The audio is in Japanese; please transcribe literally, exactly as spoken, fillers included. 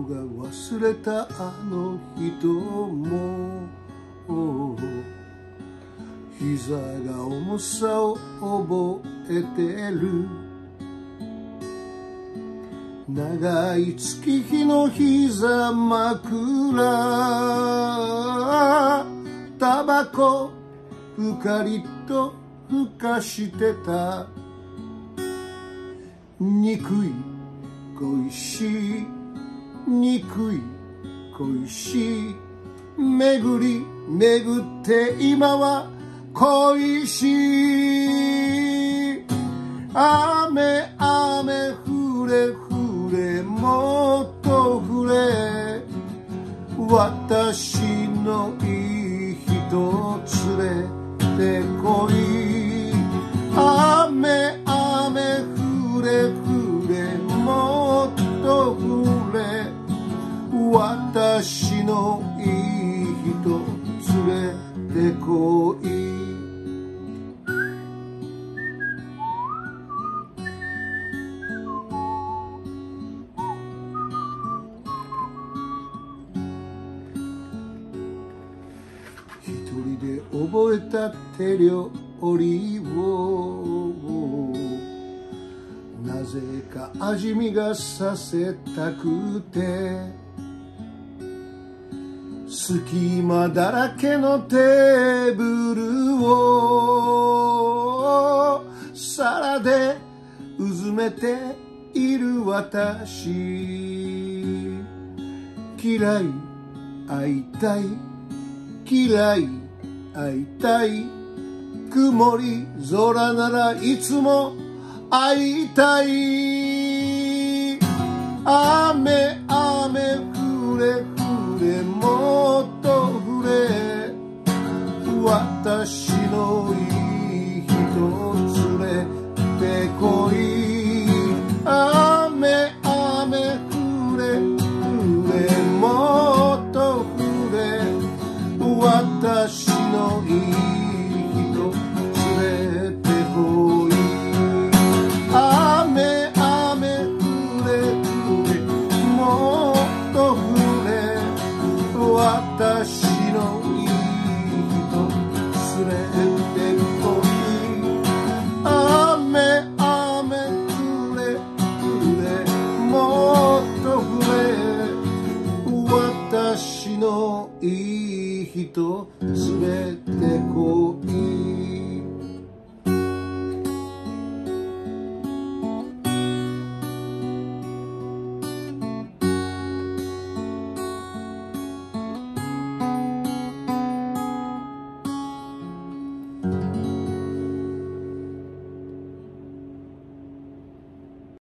が忘れたあの人も膝が重さを覚えてる。長い月日の膝枕、タバコふかりとふかしてた。憎い恋しい憎い恋しい、巡り巡って今は恋しい。雨雨降れ降れもっと降れ、私のいい人連れてこい。雨雨降れ降れもっと降れ、私のいい人連れてこい。一人で覚えた手料理をなぜか味見がさせたくて、隙間だらけのテーブルを皿でうずめている私。嫌い会いたい嫌い会いたい、曇り空ならいつも会いたい。雨雨降れ降れもっと降れ、私のいい人連れてこい。雨雨降れ降れもっと降れ、私のいい人連れてこい。雨雨降れ降れもっと降れ、私のいい人連れてこい。雨雨降れ降れもっと降れ、私のいい人連れてこい。